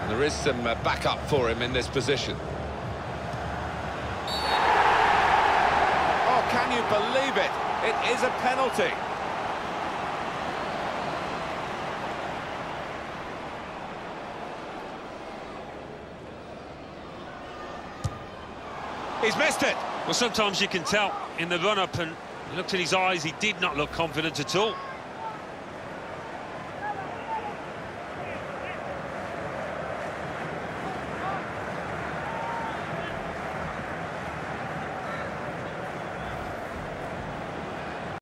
There is some backup for him in this position. Oh, can you believe it? It is a penalty. He's missed it. Well, sometimes you can tell in the run-up, and looked in his eyes, he did not look confident at all.